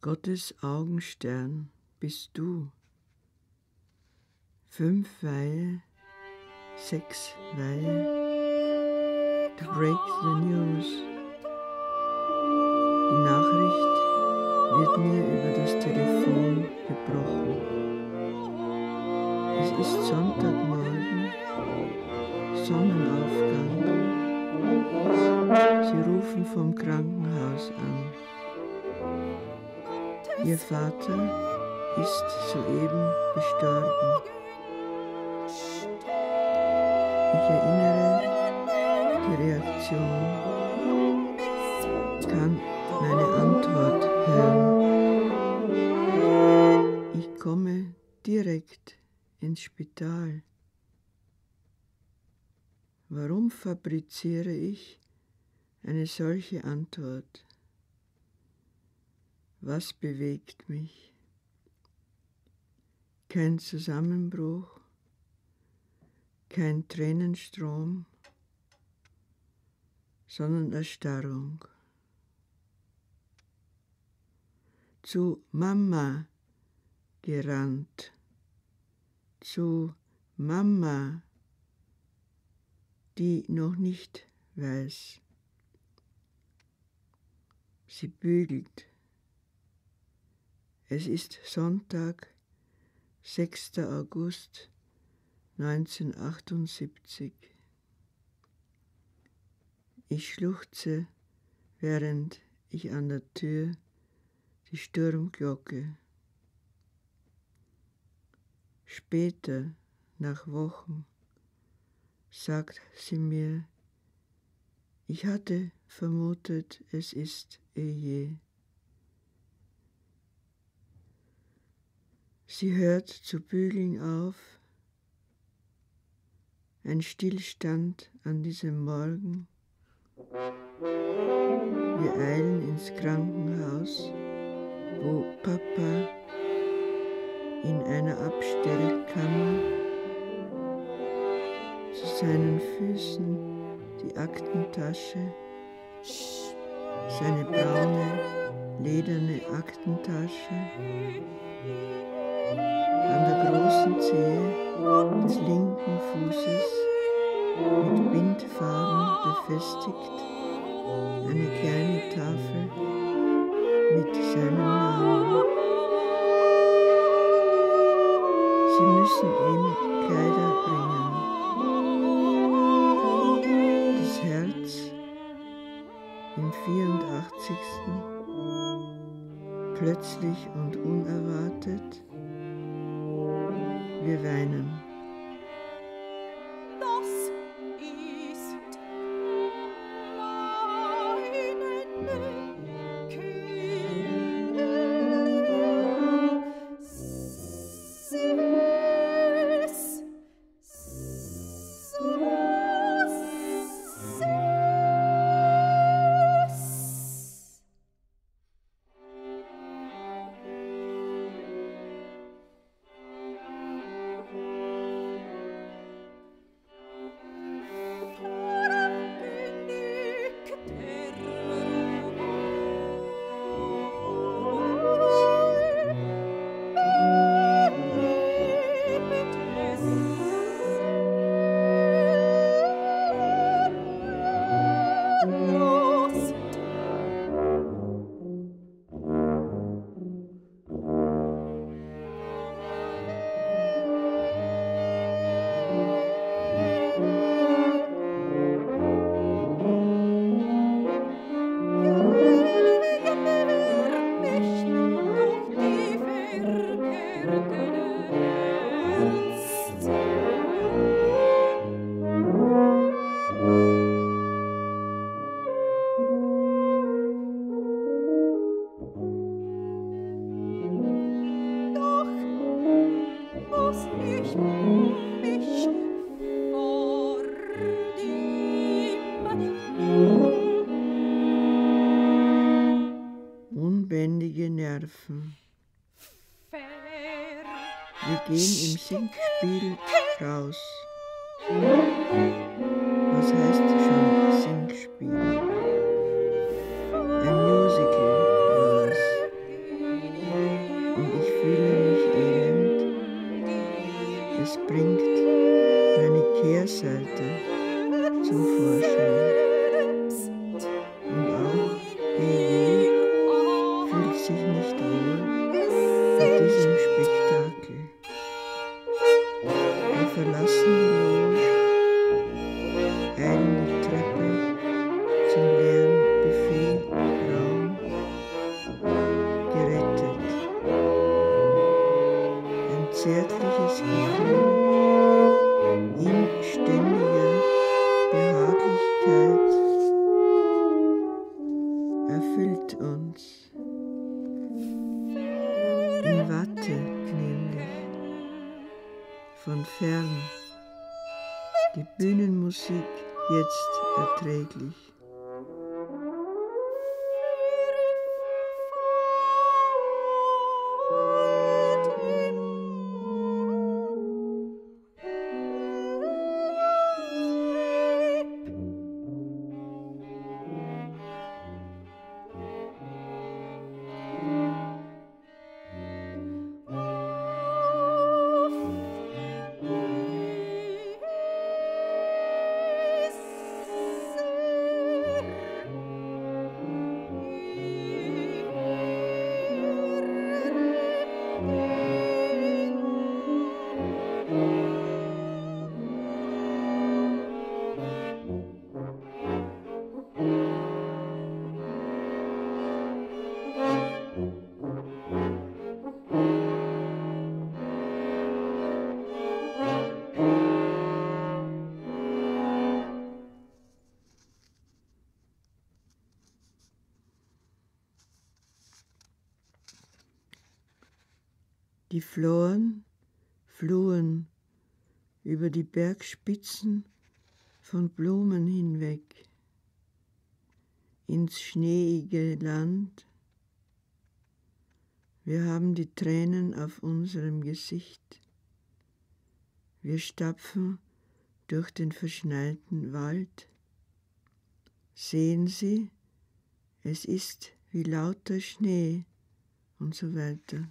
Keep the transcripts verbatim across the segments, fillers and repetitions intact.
Gottes Augenstern bist du. Fünf Weihe, sechs Weihe, to break the news. Die Nachricht wird mir über das Telefon gebrochen. Es ist Sonntagmorgen, Sonnenaufgang. Sie rufen vom Krankenhaus an. Ihr Vater ist soeben gestorben. Ich erinnere die Reaktion, kann meine Antwort hören. Ich komme direkt ins Spital. Warum fabriziere ich eine solche Antwort? Was bewegt mich? Kein Zusammenbruch, kein Tränenstrom, sondern Erstarrung. Zu Mama gerannt, zu Mama, die noch nicht weiß. Sie bügelt. Es ist Sonntag, sechster August neunzehnhundertachtundsiebzig. Ich schluchze, während ich an der Tür die Sturmglocke. Später, nach Wochen, sagt sie mir, ich hatte vermutet, es ist Eje. Sie hört zu bügeln auf, ein Stillstand an diesem Morgen. Wir eilen ins Krankenhaus, wo Papa in einer Abstellkammer zu seinen Füßen die Aktentasche, seine braune, lederne Aktentasche, an der großen Zehe des linken Fußes mit Bindfaden befestigt, eine kleine Tafel mit seinem Namen. Sie müssen ihm Kleider bringen. Das Herz im vierundachtzigsten plötzlich und unerwartet. Wir weinen. Das ist Unbändige Nerven. Wir gehen im Singspiel raus. Was heißt schon Singspiel? Ein Musical war's. zärtliches Gefühl in ständiger Behaglichkeit erfüllt uns. In Watte nämlich, von fern, die Bühnenmusik jetzt erträglich. Die Floren flohen über die Bergspitzen von Blumen hinweg ins schneeige Land. Wir haben die Tränen auf unserem Gesicht. Wir stapfen durch den verschneiten Wald. Sehen Sie, es ist wie lauter Schnee und so weiter.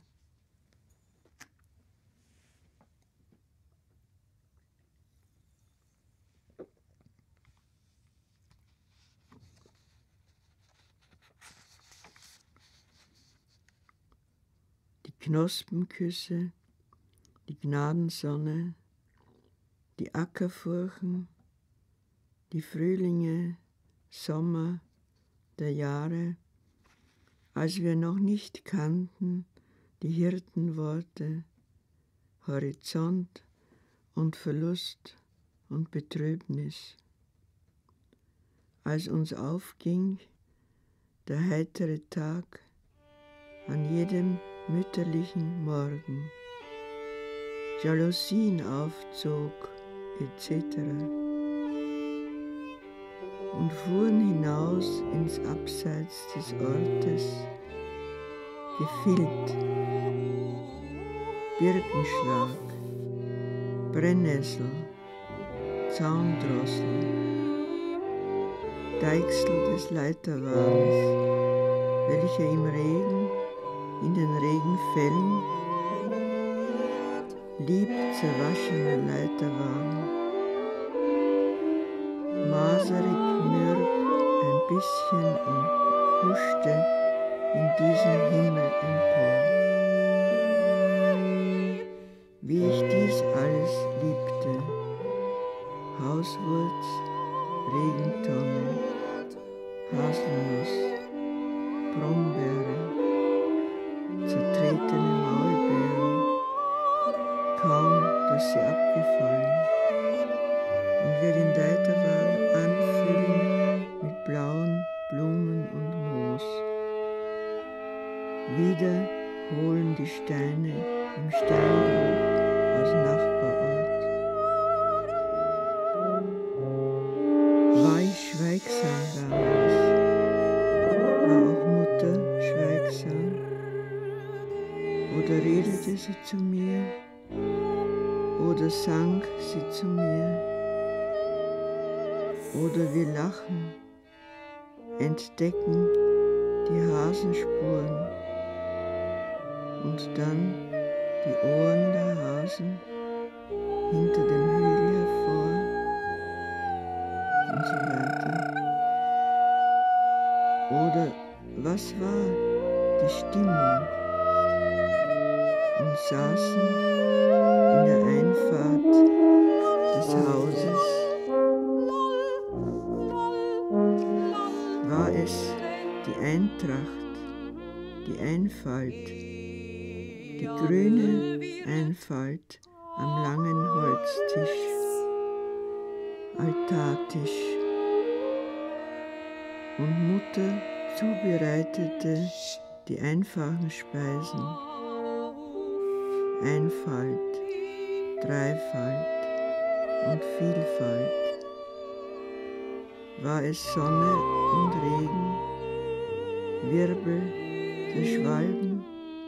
Knospenküsse, die Gnadensonne, die Ackerfurchen, die Frühlinge, Sommer der Jahre, als wir noch nicht kannten die Hirtenworte, Horizont und Verlust und Betrübnis. Als uns aufging der heitere Tag an jedem mütterlichen Morgen, Jalousien aufzog et cetera und fuhren hinaus ins Abseits des Ortes, gefilt, Birkenschlag, Brennnessel, Zaundrossel, Deichsel des Leiterwagens, welcher im Regen, in den Regenfällen, lieb zerwaschener Leiterwagen, maserig mürb ein bisschen und huschte in diesen Himmel empor. Wie ich dies alles liebte, Hauswurz, Regentonne, Haselnuss, Brombeere, zertretene Maulbeeren, kaum, dass sie abgefallen, und wir den Leiterwagen anfüllen mit blauen Blumen und Moos. Wieder holen die Steine im Steinbruch aus Nachbarort. War ich schweigsam damals? War auch Mutter schweigsam? Oder redete sie zu mir, oder sang sie zu mir, oder wir lachen, entdecken die Hasenspuren und dann die Ohren der Hasen hinter dem Hügel hervor und so weiter. Oder was war die Stimmung? Und saßen in der Einfahrt des Hauses. War es die Eintracht, die Einfalt, die grüne Einfalt am langen Holztisch, Altartisch, und Mutter zubereitete die einfachen Speisen, Einfalt, Dreifalt und Vielfalt. War es Sonne und Regen, Wirbel der Schwalben?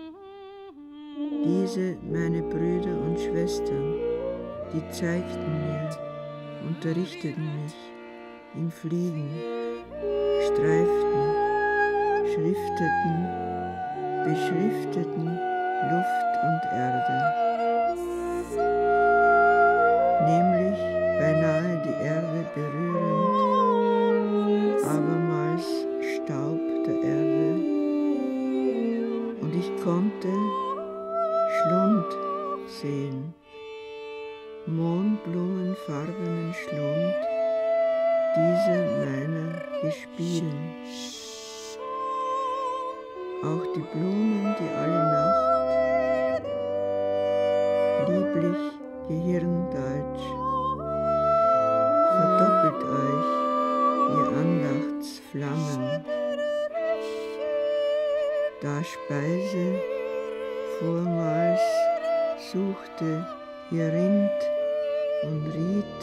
Diese, meine Brüder und Schwestern, die zeigten mir, unterrichteten mich im Fliegen, streiften, schrifteten, beschrifteten Luft und Erde, nämlich beinahe die Erde berührend, abermals Staub der Erde, und ich konnte Schlund sehen, mohnblumenfarbenen Schlund dieser meiner Gespielen. Auch die Blumen, die alle Nacht lieblich Gehirndeutsch, verdoppelt euch, ihr Andachtsflammen, da Speise vormals suchte ihr Rind und Ried,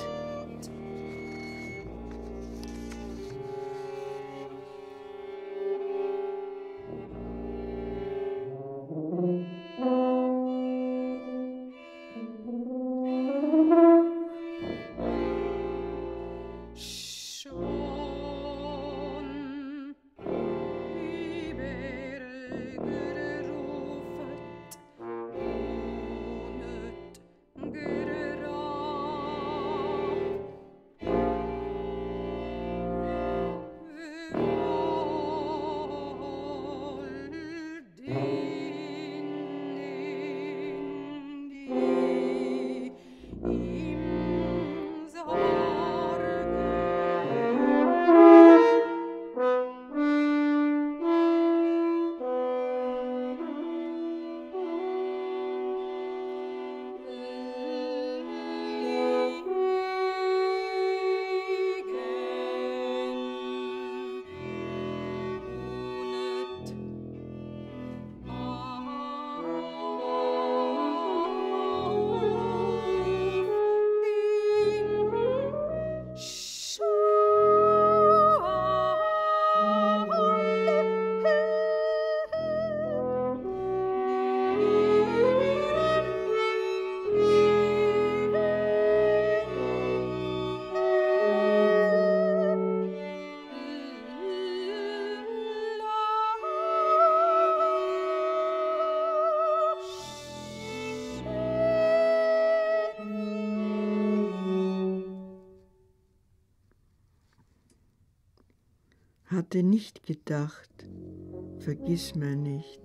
hatte nicht gedacht, vergiss mir nicht,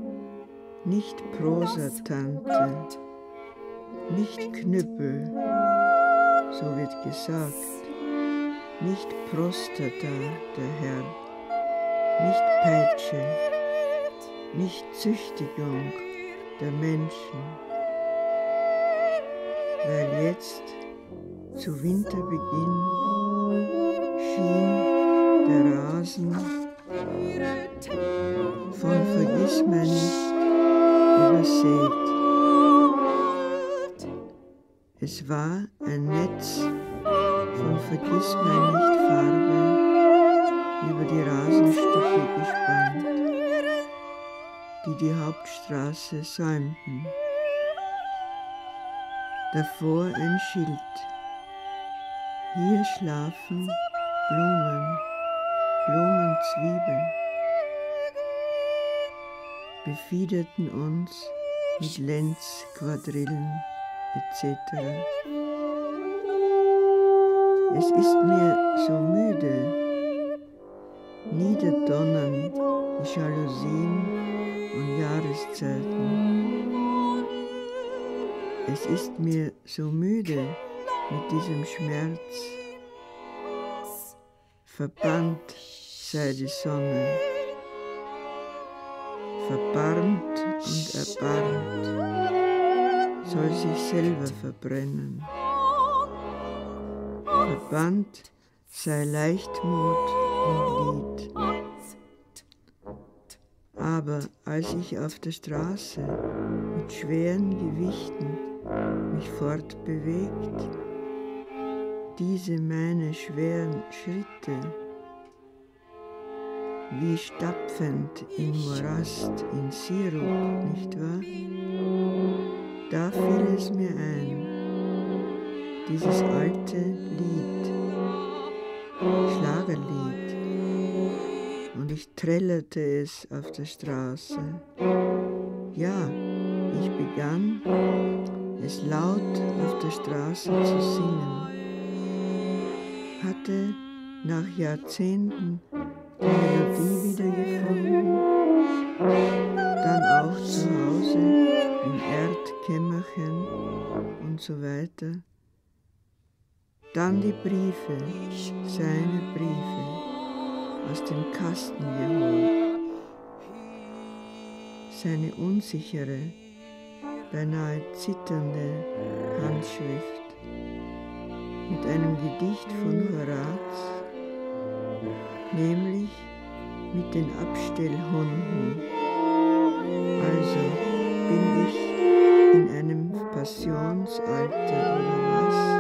nicht Prosatante, nicht Knüppel, so wird gesagt, nicht Prostata, der Herr, nicht Peitsche, nicht Züchtigung der Menschen, weil jetzt zu Winterbeginn schien der Rasen von Vergissmeinnicht übersät. Es war ein Netz von Vergissmeinnicht-Farbe über die Rasenstücke gespannt, die die Hauptstraße säumten. Davor ein Schild: Hier schlafen Blumen, Blumenzwiebeln, befiederten uns mit Lenzquadrillen et cetera. Es ist mir so müde, niederdonnern die Jalousien und Jahreszeiten. Es ist mir so müde mit diesem Schmerz. Verbannt sei die Sonne, verbarmt und erbarmt, soll sich selber verbrennen. Verbannt sei Leichtmut und Lied. Aber als ich auf der Straße mit schweren Gewichten mich fortbewegt, diese meine schweren Schritte, wie stapfend in Morast, in Sirup, nicht wahr? Da fiel es mir ein, dieses alte Lied, Schlagerlied, und ich trällerte es auf der Straße. Ja, ich begann, es laut auf der Straße zu singen, hatte nach Jahrzehnten die Melodie wiedergefunden, dann auch zu Hause im Erdkämmerchen und so weiter. Dann die Briefe, seine Briefe, aus dem Kasten geholt, seine unsichere, beinahe zitternde Handschrift mit einem Gedicht von Horaz, nämlich mit den Abstellhunden. Also bin ich in einem Passionsalter oder was?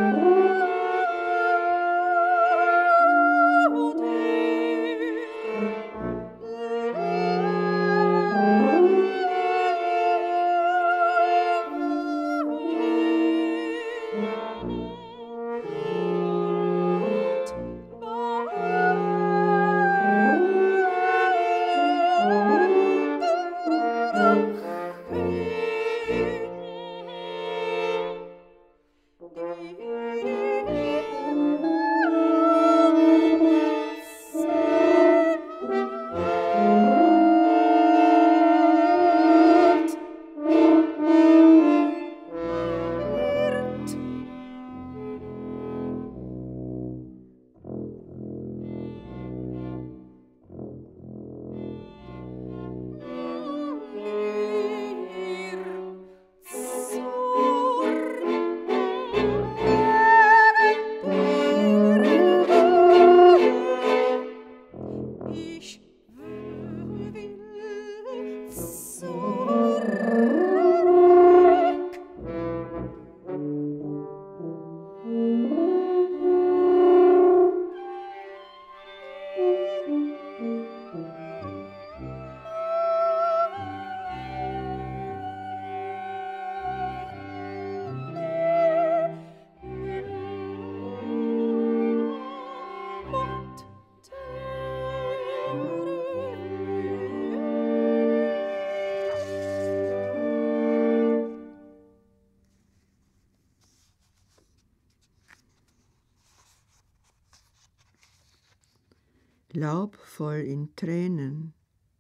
Laubvoll in Tränen,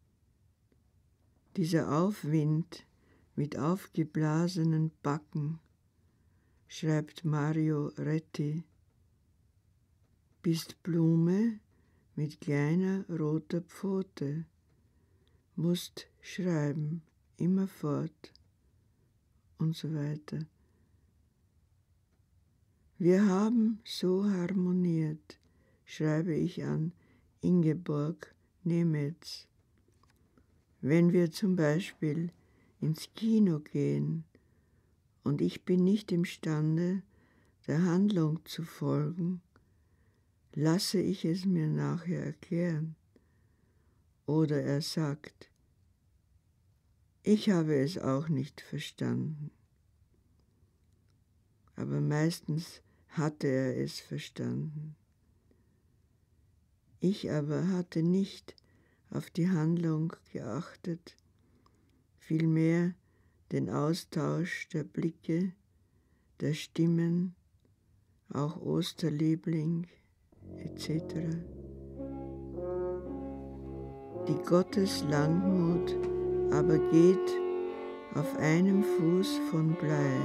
dieser Aufwind mit aufgeblasenen Backen, schreibt Mario Retti, bist Blume mit kleiner roter Pfote, musst schreiben, immerfort und so weiter. Wir haben so harmoniert, schreibe ich an Ingeborg Nemetz. Wenn wir zum Beispiel ins Kino gehen und ich bin nicht imstande, der Handlung zu folgen, lasse ich es mir nachher erklären. Oder er sagt, ich habe es auch nicht verstanden. Aber meistens hatte er es verstanden. Ich aber hatte nicht auf die Handlung geachtet, vielmehr den Austausch der Blicke, der Stimmen, auch Osterliebling et cetera. Die Gotteslangmut aber geht auf einem Fuß von Blei.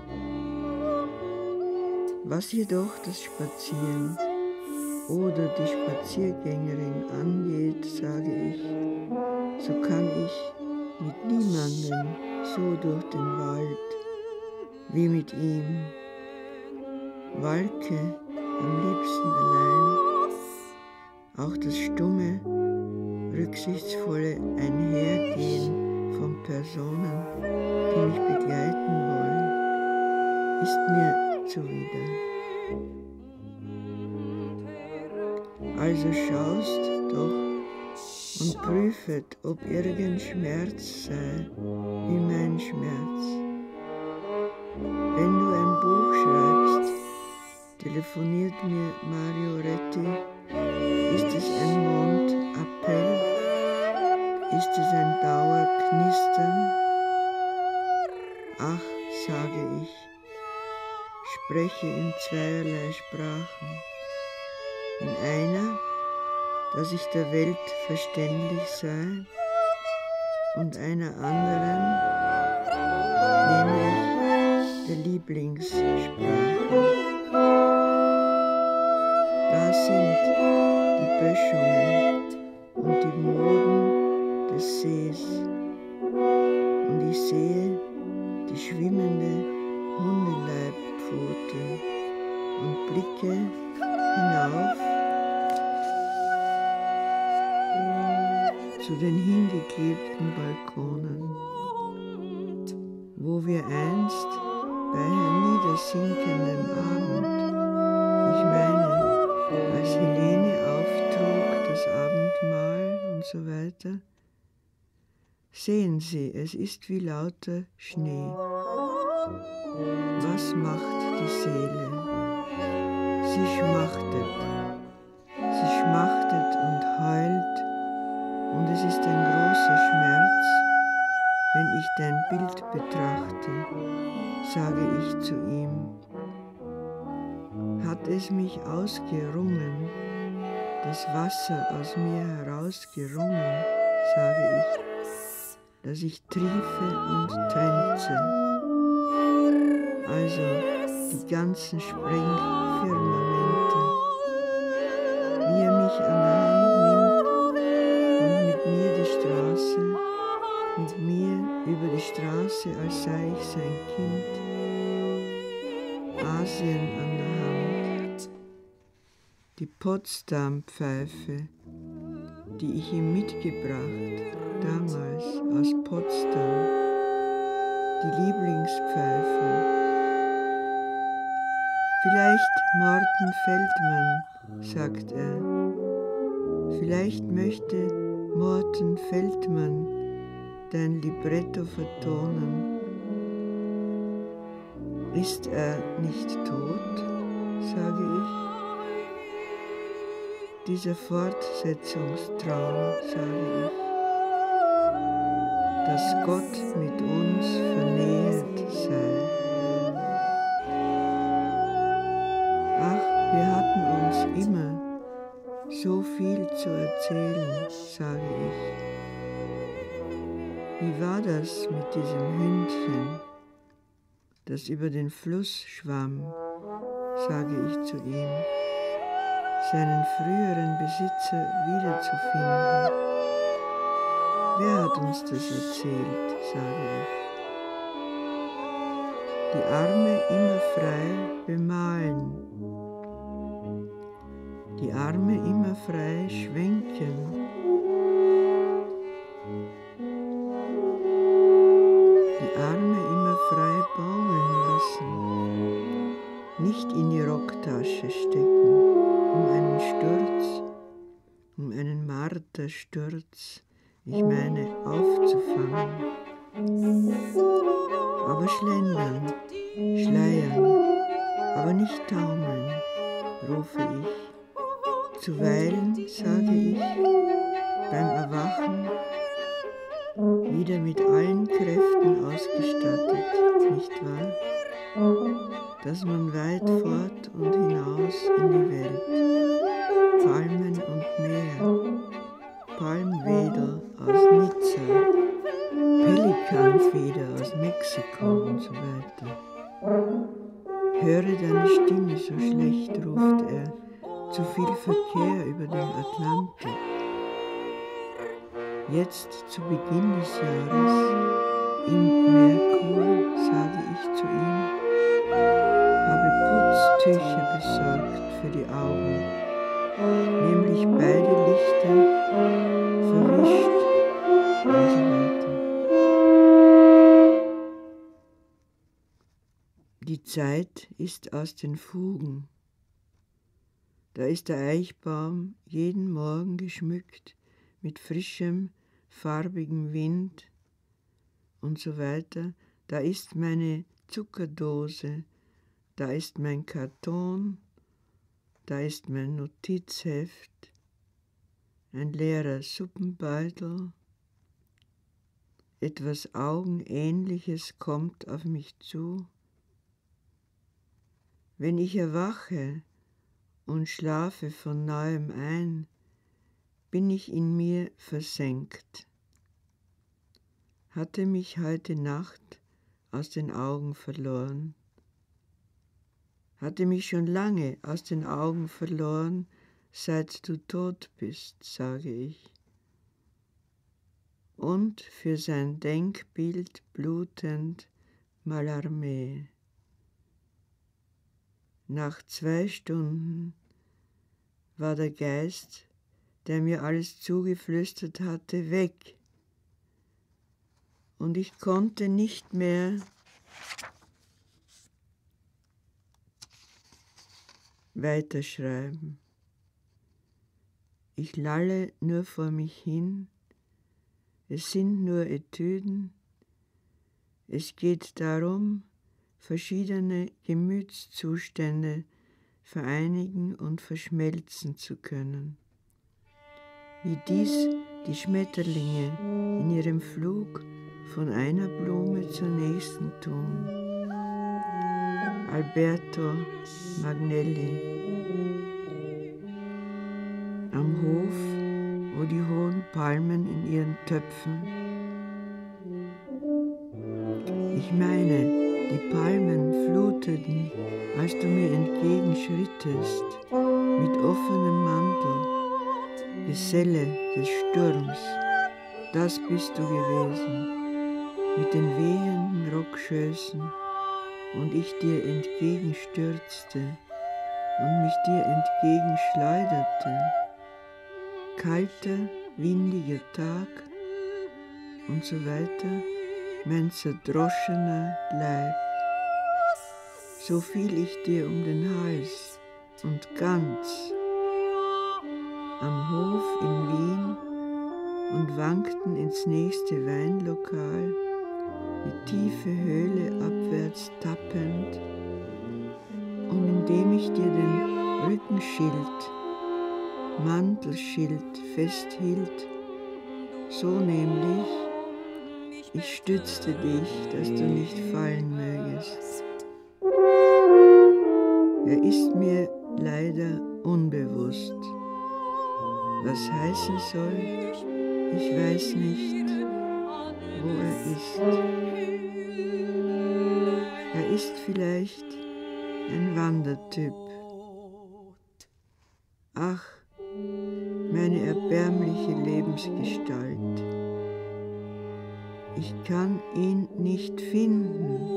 Was jedoch das Spazieren oder die Spaziergängerin angeht, sage ich, so kann ich mit niemand so durch den Wald, wie mit ihm, walke am liebsten allein, auch das stumme, rücksichtsvolle Einhergehen von Personen, die mich begleiten wollen, ist mir zuwider. Also schaust doch und prüfet, ob irgend Schmerz sei, wie mein Schmerz. Wenn du ein Buch schreibst, telefoniert mir Mario Retti, ist es ein Mondappell, ist es ein Dauerknistern? Ach, sage ich, spreche in zweierlei Sprachen. In einer, dass ich der Welt verständlich sei, und einer anderen, nämlich der Lieblingssprache. Da sind die Böschungen und die Moden des Sees, und ich sehe die schwimmende Hundeleibpfote und blicke hinauf zu den hingeklebten Balkonen, wo wir einst bei herniedersinkendem Abend, ich meine, als Helene auftrug das Abendmahl und so weiter, sehen Sie, es ist wie lauter Schnee. Was macht die Seele? Sie schmachtet, sie schmachtet und heult, und es ist ein großer Schmerz, wenn ich dein Bild betrachte, sage ich zu ihm. Hat es mich ausgerungen, das Wasser aus mir herausgerungen, sage ich, dass ich triefe und tränze. Also die ganzen Sprengfirmamente, wie er mich an der Hand nimmt und mit mir die Straße, mit mir über die Straße, als sei ich sein Kind, Asien an der Hand, die Potsdam-Pfeife, die ich ihm mitgebracht, damals aus Potsdam, die Lieblingspfeife. Vielleicht Morten Feldman, sagt er. Vielleicht möchte Morten Feldman dein Libretto vertonen. Ist er nicht tot, sage ich. Dieser Fortsetzungstraum, sage ich, dass Gott mit uns vernähet sei. Ach, wir hatten uns immer so viel zu erzählen, sage ich. Wie war das mit diesem Hündchen, das über den Fluss schwamm, sage ich zu ihm, seinen früheren Besitzer wiederzufinden. Wer hat uns das erzählt, sage ich. Die Arme immer frei bemalen, die Arme immer frei schwenken, die Arme immer frei baumeln lassen, nicht in die Rocktasche stecken, um einen Sturz, um einen Martersturz, ich meine, aufzufangen. Aber schlendern, schleiern, aber nicht taumeln, rufe ich. Zuweilen, sage ich, beim Erwachen, wieder mit allen Kräften ausgestattet, nicht wahr? Dass man weit fort und hinaus in die Welt, Palmen und Meer, Palmwedel aus Nizza, Pelikanfeder aus Mexiko und so weiter. Höre deine Stimme so schlecht, ruft er, zu viel Verkehr über dem Atlantik. Jetzt zu Beginn des Jahres im Merkur, sage ich zu ihm, habe Putztücher besorgt für die Augen, nämlich beide Lichter verwischt und so weiter. Die Zeit ist aus den Fugen. Da ist der Eichbaum jeden Morgen geschmückt mit frischem, farbigem Wind und so weiter. Da ist meine Zuckerdose, da ist mein Karton, da ist mein Notizheft, ein leerer Suppenbeutel. Etwas Augenähnliches kommt auf mich zu. Wenn ich erwache und schlafe von neuem ein, bin ich in mir versenkt. Hatte mich heute Nacht aus den Augen verloren. Hatte mich schon lange aus den Augen verloren, seit du tot bist, sage ich. Und für sein Denkbild blutend Mallarmé. Nach zwei Stunden war der Geist, der mir alles zugeflüstert hatte, weg. Und ich konnte nicht mehr weiterschreiben. Ich lalle nur vor mich hin. Es sind nur Etüden. Es geht darum, verschiedene Gemütszustände vereinigen und verschmelzen zu können. Wie dies die Schmetterlinge in ihrem Flug von einer Blume zur nächsten tun. Alberto Magnelli. Am Hof, wo die hohen Palmen in ihren Töpfen. Ich meine, die Palmen fluteten, als du mir entgegenschrittest, mit offenem Mantel, Geselle des Sturms, das bist du gewesen, mit den wehenden Rockschößen, und ich dir entgegenstürzte und mich dir entgegenschleuderte. Kalter, windiger Tag und so weiter, mein zerdroschener Leib. So fiel ich dir um den Hals und ganz am Hof in Wien und wankten ins nächste Weinlokal, die tiefe Höhle abwärts tappend, und indem ich dir den Rückenschild, Mantelschild festhielt, so nämlich, ich stützte dich, dass du nicht fallen mögest. Er ist mir leider unbewusst. Was heißen soll, ich weiß nicht, wo er ist. Er ist vielleicht ein Wandertyp. Ach, meine erbärmliche Lebensgestalt. Ich kann ihn nicht finden.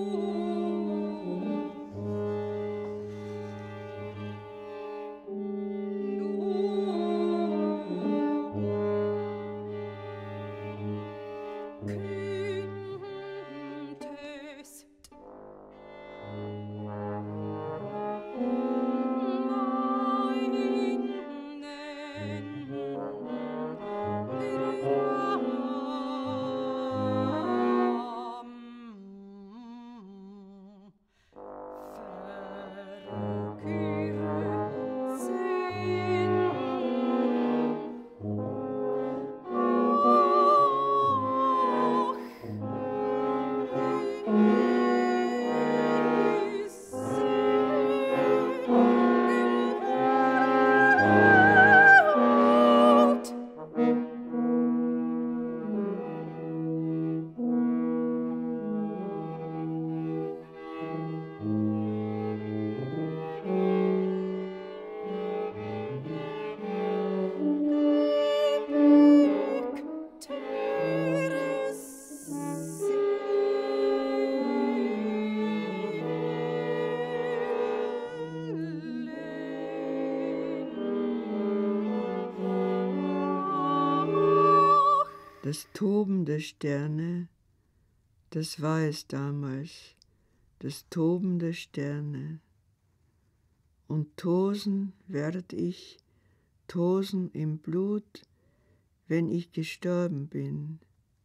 das Toben der Sterne, das war es damals, das Toben der Sterne. Und tosen werd ich, tosen im Blut, wenn ich gestorben bin.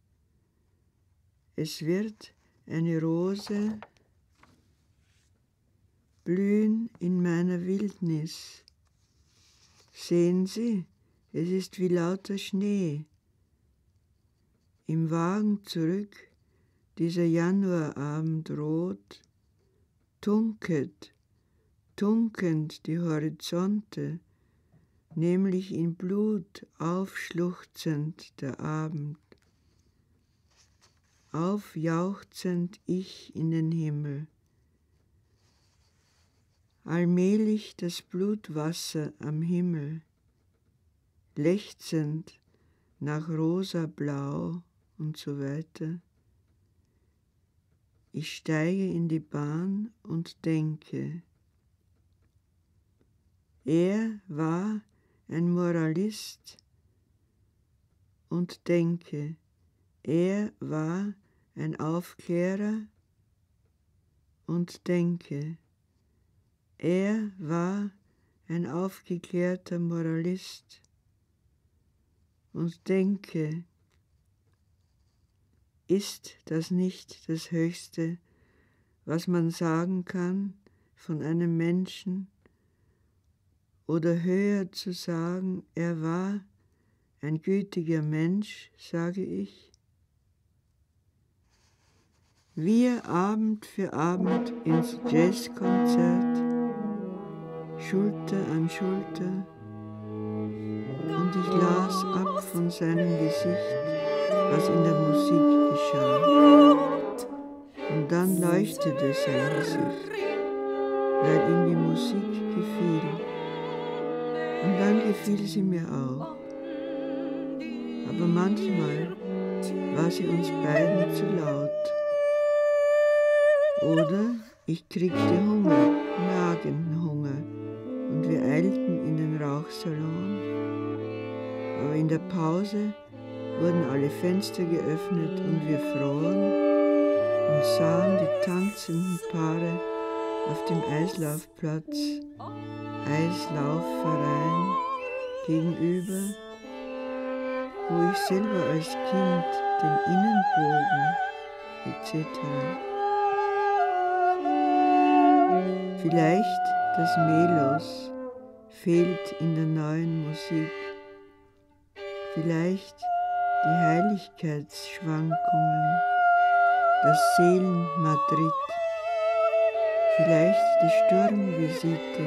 Es wird eine Rose blühen in meiner Wildnis. Sehen Sie, es ist wie lauter Schnee. Im Wagen zurück, dieser Januarabend rot, tunkelt, tunkend die Horizonte, nämlich in Blut aufschluchzend der Abend. Aufjauchzend ich in den Himmel. Allmählich das Blutwasser am Himmel, lechzend nach rosa-blau und so weiter. Ich steige in die Bahn und denke, er war ein Moralist und denke, er war ein Aufklärer und denke, er war ein aufgeklärter Moralist und denke, ist das nicht das Höchste, was man sagen kann von einem Menschen, oder höher zu sagen, er war ein gütiger Mensch, sage ich? Wir Abend für Abend ins Jazzkonzert, Schulter an Schulter, und ich las ab von seinem Gesicht, was in der Musik geschah. Und dann leuchtete sein Gesicht, weil ihm die Musik gefiel. Und dann gefiel sie mir auch. Aber manchmal war sie uns beiden zu laut. Oder ich kriegte Hunger, Magenhunger, und wir eilten in den Rauchsalon. Aber in der Pause wurden alle Fenster geöffnet und wir froren und sahen die tanzenden Paare auf dem Eislaufplatz, Eislaufverein gegenüber, wo ich selber als Kind den Innenbogen et cetera. Vielleicht das Melos fehlt in der neuen Musik, vielleicht die Heiligkeitsschwankungen, das Seelenmadrid, vielleicht die Sturmvisite.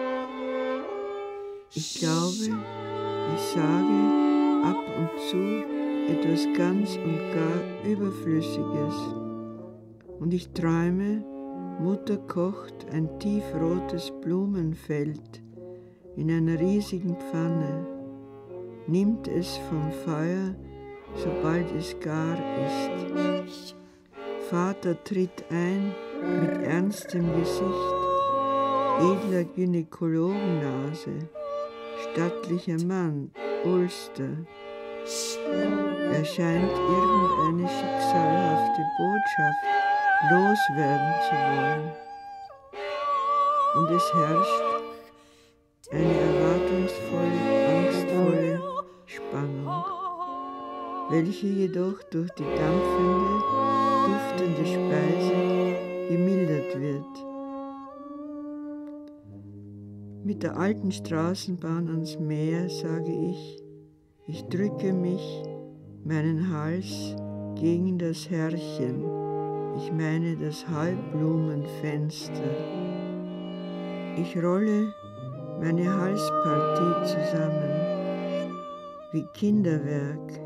Ich glaube, ich sage ab und zu etwas ganz und gar Überflüssiges und ich träume, Mutter kocht ein tiefrotes Blumenfeld in einer riesigen Pfanne, nimmt es vom Feuer, sobald es gar ist. Vater tritt ein mit ernstem Gesicht, edler Gynäkologennase, stattlicher Mann, Ulster. Er scheint irgendeine schicksalhafte Botschaft loswerden zu wollen. Und es herrscht eine erwartungsvolle, angstvolle Spannung, welche jedoch durch die dampfende, duftende Speise gemildert wird. Mit der alten Straßenbahn ans Meer sage ich, ich drücke mich, meinen Hals gegen das Herrchen, ich meine das Heublumenfenster. Ich rolle meine Halspartie zusammen, wie Kinderwerk,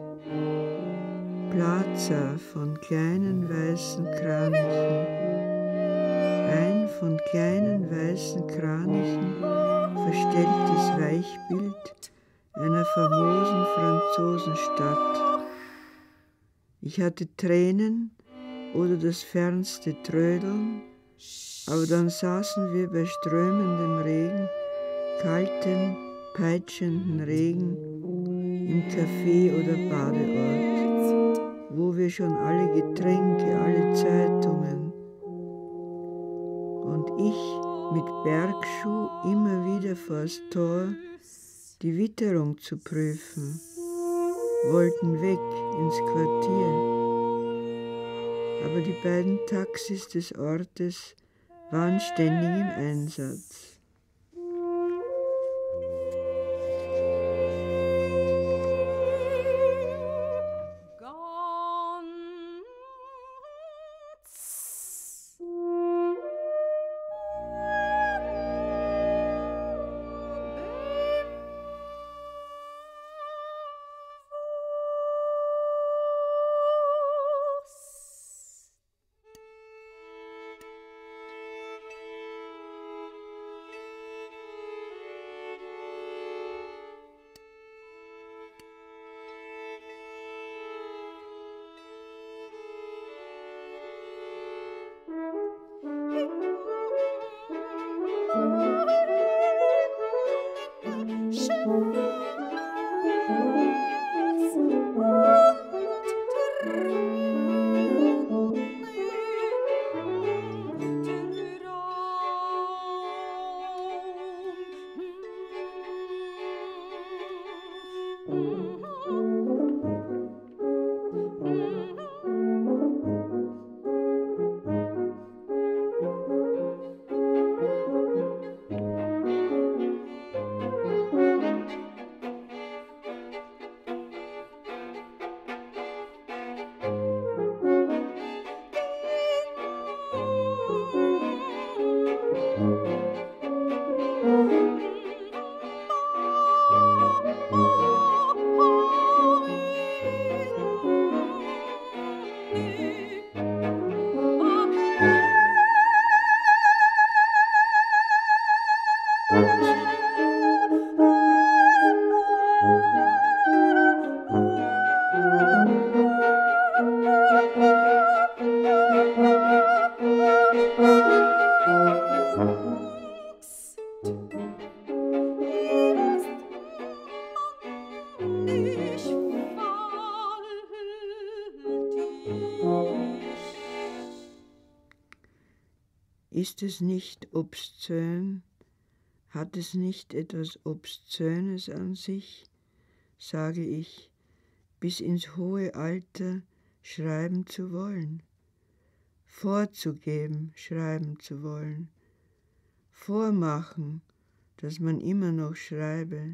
Plaza von kleinen weißen Kranichen. Ein von kleinen weißen Kranichen verstelltes Weichbild einer famosen Franzosenstadt. Ich hatte Tränen oder das fernste Trödeln, aber dann saßen wir bei strömendem Regen, kaltem, peitschenden Regen, im Café oder Badeort. wir schon alle Getränke, alle Zeitungen. Und ich mit Bergschuh immer wieder vors Tor, die Witterung zu prüfen, wollten weg ins Quartier. Aber die beiden Taxis des Ortes waren ständig im Einsatz. Ist es nicht obszön? Hat es nicht etwas Obszönes an sich, sage ich, bis ins hohe Alter schreiben zu wollen, vorzugeben, schreiben zu wollen, vormachen, dass man immer noch schreibe,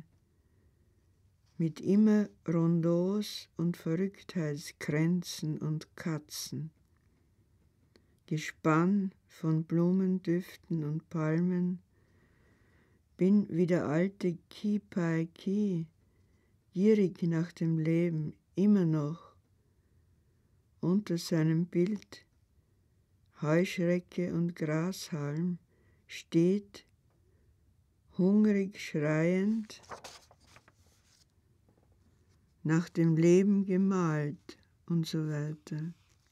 mit immer Rondeaus und Verrücktheitskränzen und Katzen, Gespann von Blumendüften und Palmen, bin wie der alte Ki Pai Ki, gierig nach dem Leben, immer noch. Unter seinem Bild, Heuschrecke und Grashalm, steht, hungrig schreiend, nach dem Leben gemalt und so weiter.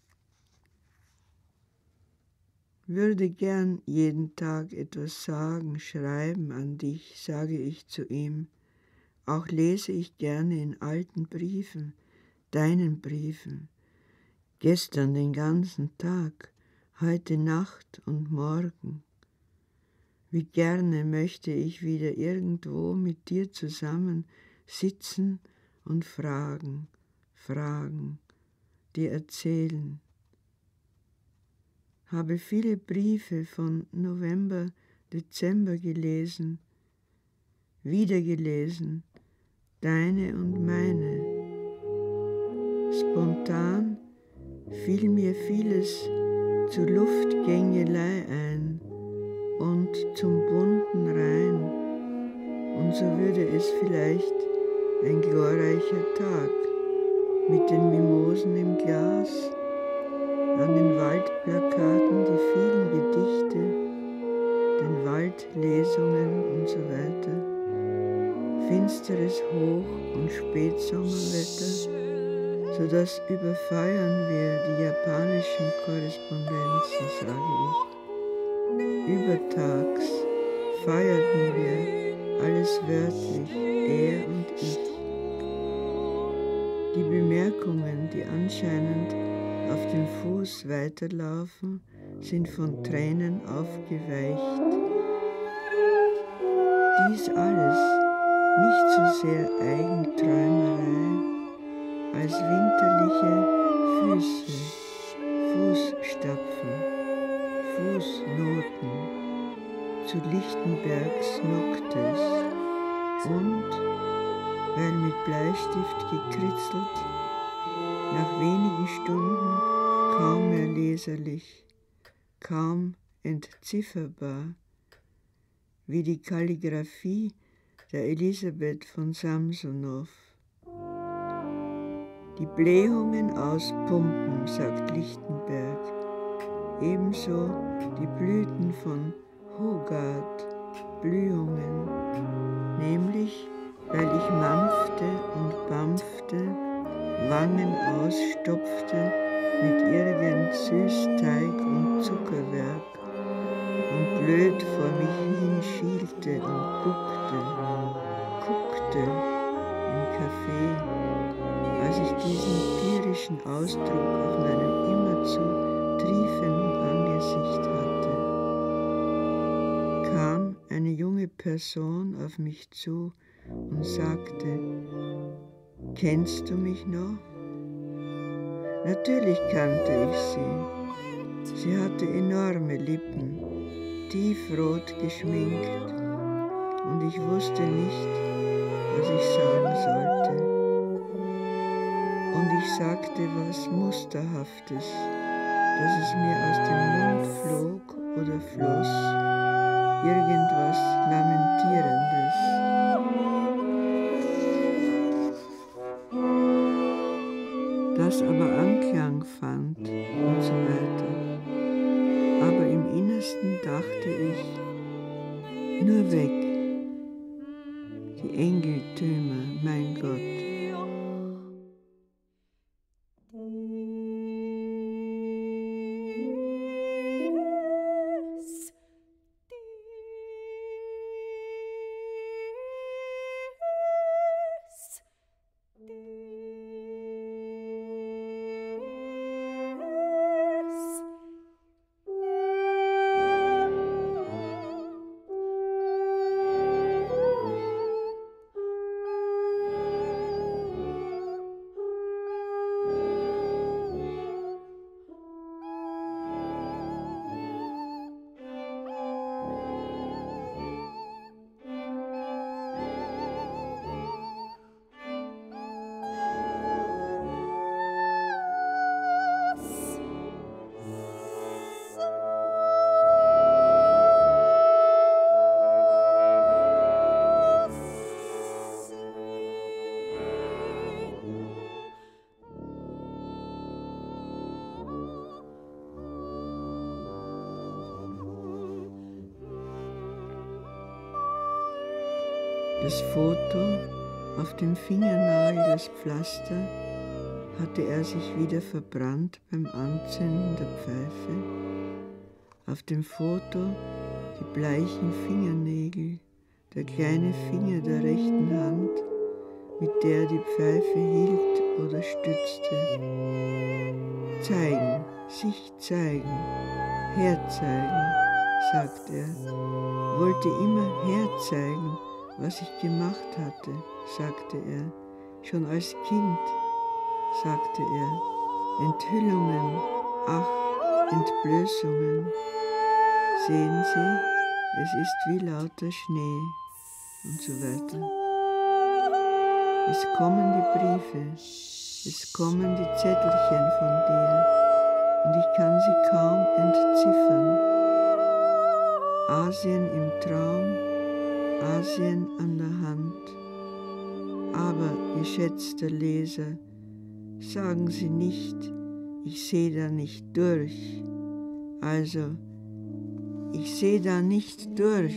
Würde gern jeden Tag etwas sagen, schreiben an dich, sage ich zu ihm. Auch lese ich gerne in alten Briefen, deinen Briefen. Gestern den ganzen Tag, heute Nacht und morgen. Wie gerne möchte ich wieder irgendwo mit dir zusammen sitzen und fragen, fragen, dir erzählen. Habe viele Briefe von November, Dezember gelesen, wiedergelesen, deine und meine. Spontan fiel mir vieles zur Luftgängelei ein und zum bunten Rhein, und so würde es vielleicht ein glorreicher Tag mit den Mimosen im Glas, an den Waldplakaten die vielen Gedichte, den Waldlesungen und so weiter, finsteres Hoch- und Spätsommerwetter, sodass überfeuern wir die japanischen Korrespondenzen, sage ich. Übertags feierten wir alles wörtlich, er und ich. Die Bemerkungen, die anscheinend auf den Fuß weiterlaufen, sind von Tränen aufgeweicht. Dies alles nicht so sehr Eigenträumerei, als winterliche Füße, Fußstapfen, Fußnoten zu Lichtenbergs Noctes und, weil mit Bleistift gekritzelt, nach wenigen Stunden kaum mehr leserlich, kaum entzifferbar, wie die Kalligraphie der Elisabeth von Samsonow. Die Blähungen auspumpen, sagt Lichtenberg, ebenso die Blüten von Hogarth, Blühungen, nämlich weil ich mampfte und bampfte, Wangen ausstopfte mit irgend Süßteig und Zuckerwerk und blöd vor mich hinschielte und guckte, guckte im Café, als ich diesen tierischen Ausdruck auf meinem immerzu triefenden Angesicht hatte. Kam eine junge Person auf mich zu und sagte: »Kennst du mich noch?« Natürlich kannte ich sie. Sie hatte enorme Lippen, tiefrot geschminkt, und ich wusste nicht, was ich sagen sollte. Und ich sagte was Musterhaftes, dass es mir aus dem Mund flog oder floss, irgendwas Lamentierendes. Das aber Anklang fand und so weiter. Aber im Innersten dachte ich, nur weg, die Engeltömer, mein Gott. Das Foto auf dem Fingernagel, das Pflaster, hatte er sich wieder verbrannt beim Anzünden der Pfeife. Auf dem Foto die bleichen Fingernägel, der kleine Finger der rechten Hand, mit der er die Pfeife hielt oder stützte. Zeigen, sich zeigen, herzeigen, sagt er, wollte immer herzeigen, was ich gemacht hatte, sagte er, schon als Kind, sagte er, Enthüllungen, ach, Entblößungen. Sehen Sie, es ist wie lauter Schnee und so weiter. Es kommen die Briefe, es kommen die Zettelchen von dir und ich kann sie kaum entziffern. Asien im Traum, Asien an der Hand. Aber, geschätzter Leser, sagen Sie nicht, ich sehe da nicht durch. Also, ich sehe da nicht durch.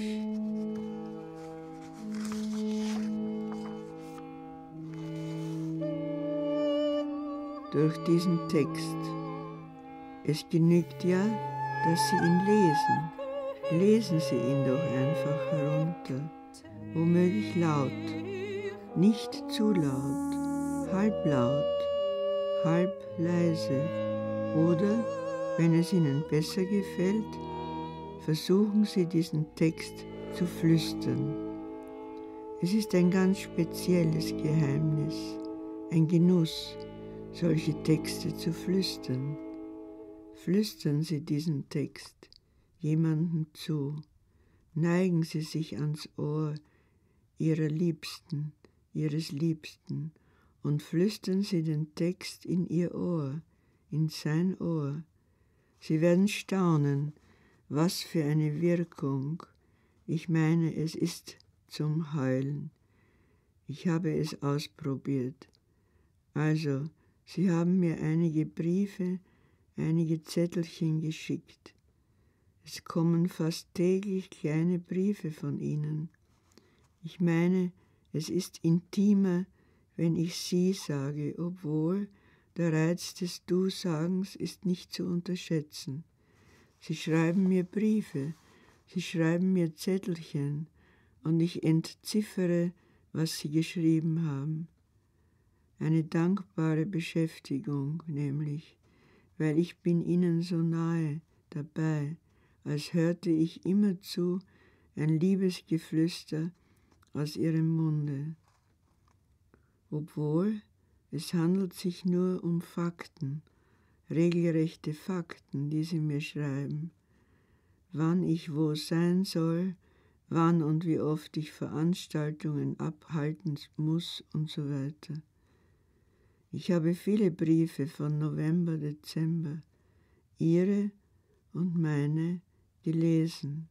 Durch diesen Text. Es genügt ja, dass Sie ihn lesen. Lesen Sie ihn doch einfach herunter, womöglich laut, nicht zu laut, halblaut, halb leise. Oder, wenn es Ihnen besser gefällt, versuchen Sie diesen Text zu flüstern. Es ist ein ganz spezielles Geheimnis, ein Genuss, solche Texte zu flüstern. Flüstern Sie diesen Text jemandem zu, neigen Sie sich ans Ohr Ihrer Liebsten, Ihres Liebsten und flüstern Sie den Text in Ihr Ohr, in sein Ohr. Sie werden staunen, was für eine Wirkung. Ich meine, es ist zum Heulen. Ich habe es ausprobiert. Also, Sie haben mir einige Briefe, einige Zettelchen geschickt. Es kommen fast täglich kleine Briefe von Ihnen. Ich meine, es ist intimer, wenn ich Sie sage, obwohl der Reiz des Du-Sagens ist nicht zu unterschätzen. Sie schreiben mir Briefe, Sie schreiben mir Zettelchen und ich entziffere, was Sie geschrieben haben. Eine dankbare Beschäftigung, nämlich, weil ich bin Ihnen so nahe dabei, als hörte ich immerzu ein Liebesgeflüster aus Ihrem Munde. Obwohl, es handelt sich nur um Fakten, regelrechte Fakten, die Sie mir schreiben. Wann ich wo sein soll, wann und wie oft ich Veranstaltungen abhalten muss und so weiter. Ich habe viele Briefe von November, Dezember, Ihre und meine, gelesen.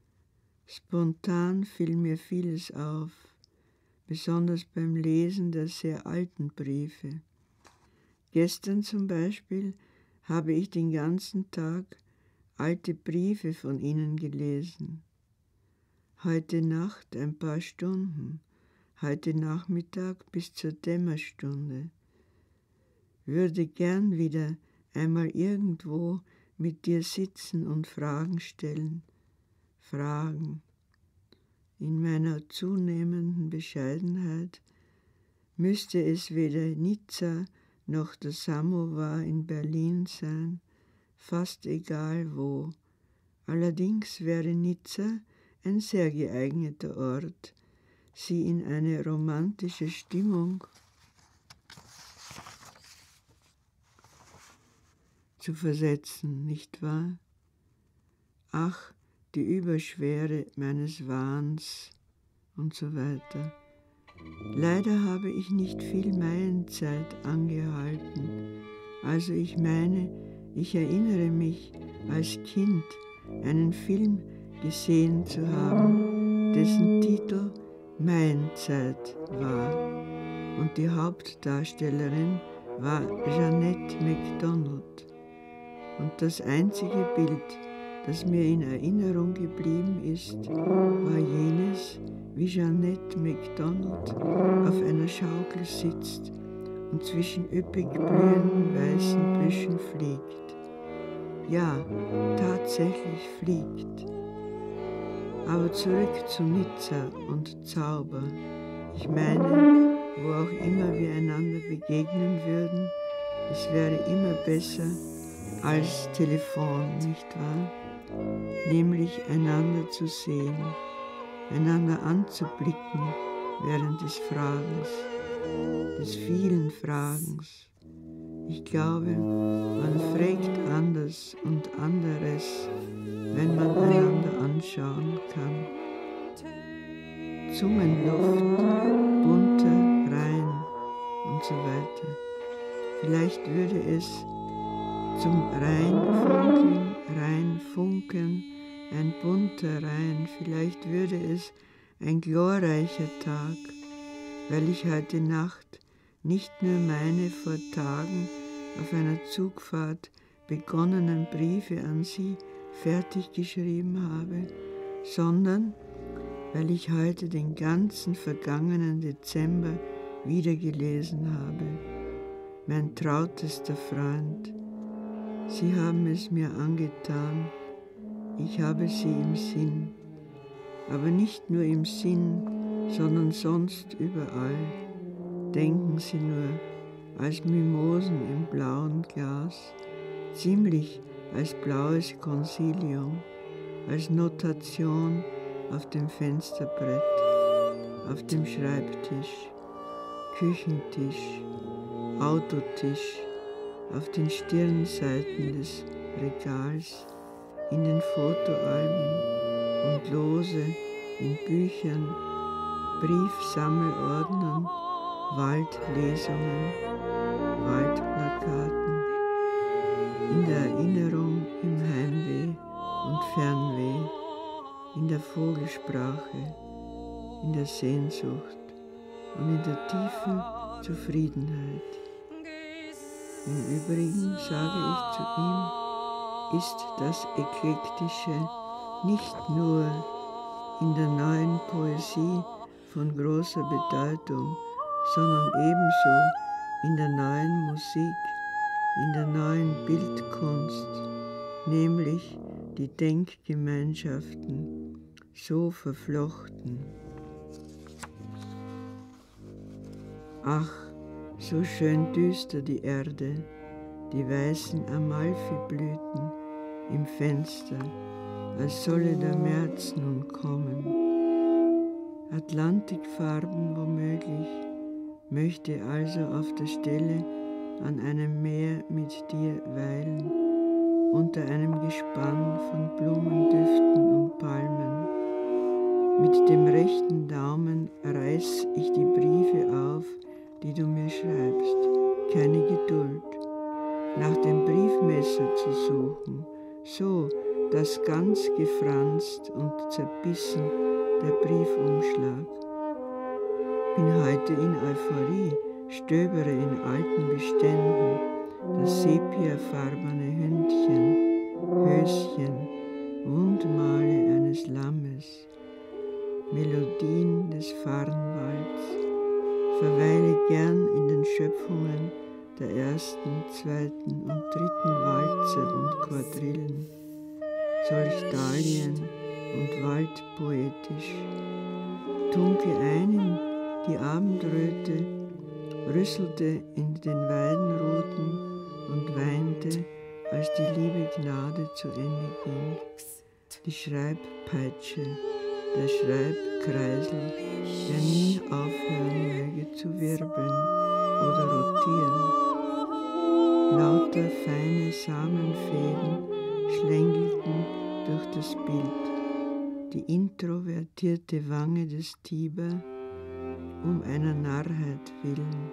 Spontan fiel mir vieles auf, besonders beim Lesen der sehr alten Briefe. Gestern zum Beispiel habe ich den ganzen Tag alte Briefe von Ihnen gelesen. Heute Nacht ein paar Stunden, heute Nachmittag bis zur Dämmerstunde. Würde gern wieder einmal irgendwo mit dir sitzen und Fragen stellen. Fragen. In meiner zunehmenden Bescheidenheit müsste es weder Nizza noch der Samovar in Berlin sein, fast egal wo. Allerdings wäre Nizza ein sehr geeigneter Ort, sie in eine romantische Stimmung zu versetzen, nicht wahr? Ach, die Überschwere meines Wahns und so weiter. Leider habe ich nicht viel Meienzeit angehalten. Also ich meine, ich erinnere mich, als Kind einen Film gesehen zu haben, dessen Titel Meienzeit war. Und die Hauptdarstellerin war Jeanette MacDonald. Und das einzige Bild, das mir in Erinnerung geblieben ist, war jenes, wie Jeanette MacDonald auf einer Schaukel sitzt und zwischen üppig blühenden weißen Büschen fliegt. Ja, tatsächlich fliegt. Aber zurück zu Nizza und Zauber. Ich meine, wo auch immer wir einander begegnen würden, es wäre immer besser als Telefon, nicht wahr? Nämlich einander zu sehen, einander anzublicken während des Fragens, des vielen Fragens. Ich glaube, man fragt anders und anderes, wenn man einander anschauen kann. Zungenluft, bunter, rein und so weiter. Vielleicht würde es zum Reinfunkeln, Reinfunken, ein bunter Rein, vielleicht würde es ein glorreicher Tag, weil ich heute Nacht nicht nur meine vor Tagen auf einer Zugfahrt begonnenen Briefe an Sie fertig geschrieben habe, sondern weil ich heute den ganzen vergangenen Dezember wiedergelesen habe. Mein trautester Freund, Sie haben es mir angetan, ich habe Sie im Sinn, aber nicht nur im Sinn, sondern sonst überall. Denken Sie nur, als Mimosen im blauen Glas, ziemlich als blaues Konsilium, als Notation auf dem Fensterbrett, auf dem Schreibtisch, Küchentisch, Autotisch, auf den Stirnseiten des Regals, in den Fotoalben und lose in Büchern, Briefsammelordnern, Waldlesungen, Waldplakaten, in der Erinnerung im Heimweh und Fernweh, in der Vogelsprache, in der Sehnsucht und in der tiefen Zufriedenheit. Im Übrigen sage ich zu ihm, ist das Eklektische nicht nur in der neuen Poesie von großer Bedeutung, sondern ebenso in der neuen Musik, in der neuen Bildkunst, nämlich die Denkgemeinschaften so verflochten. Ach, so schön düster die Erde, die weißen Amalfiblüten im Fenster, als solle der März nun kommen. Atlantikfarben womöglich, möchte also auf der Stelle an einem Meer mit dir weilen, unter einem Gespann von Blumendüften und Palmen. Mit dem rechten Daumen reiß ich die Briefe auf, die du mir schreibst, keine Geduld, nach dem Briefmesser zu suchen, so, dass ganz gefranst und zerbissen der Briefumschlag. Bin heute in Euphorie, stöbere in alten Beständen, das sepiafarbene Hündchen, Höschen, Wundmale eines Lammes, Melodien des Farnwalds, verweile gern in den Schöpfungen der ersten, zweiten und dritten Walzer und Quadrillen, solch Dahlien und waldpoetisch, tunke ein in die Abendröte, rüsselte in den Weidenruten und weinte, als die liebe Gnade zu Ende ging. Die Schreibpeitsche, der Schreibkreisel, der nie aufhören möge zu wirbeln oder rotieren. Lauter feine Samenfäden schlängelten durch das Bild, die introvertierte Wange des Tiber um einer Narrheit willen.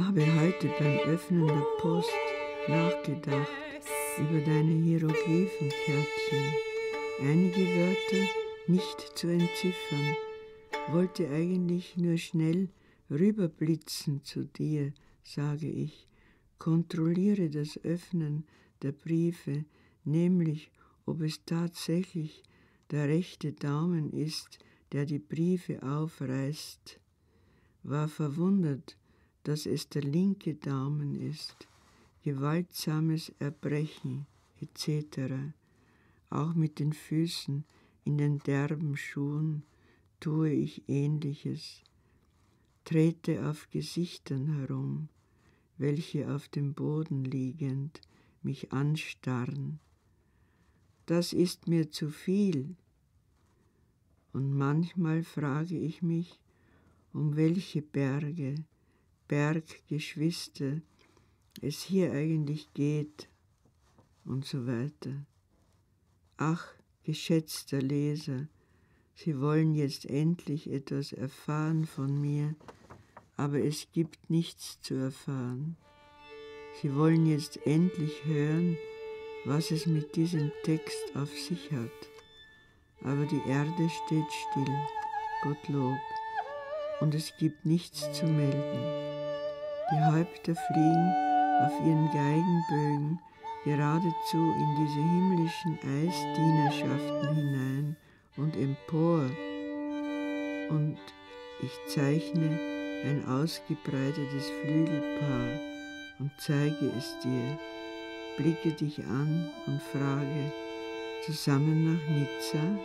habe heute beim Öffnen der Post nachgedacht über deine Hieroglyphenkärtchen. Einige Wörter nicht zu entziffern, wollte eigentlich nur schnell rüberblitzen zu dir, sage ich, kontrolliere das Öffnen der Briefe, nämlich ob es tatsächlich der rechte Daumen ist, der die Briefe aufreißt, war verwundert, dass es der linke Daumen ist, gewaltsames Erbrechen et cetera. Auch mit den Füßen in den derben Schuhen tue ich Ähnliches, trete auf Gesichtern herum, welche auf dem Boden liegend mich anstarren. Das ist mir zu viel. Und manchmal frage ich mich, um welche Berge, Berggeschwister es hier eigentlich geht und so weiter. Ach, geschätzter Leser, Sie wollen jetzt endlich etwas erfahren von mir, aber es gibt nichts zu erfahren. Sie wollen jetzt endlich hören, was es mit diesem Text auf sich hat. Aber die Erde steht still, Gottlob, und es gibt nichts zu melden. Die Häupter fliegen auf ihren Geigenbögen geradezu in diese himmlischen Eisdienerschaften hinein und empor, und ich zeichne ein ausgebreitetes Flügelpaar und zeige es dir, blicke dich an und frage, zusammen nach Nizza?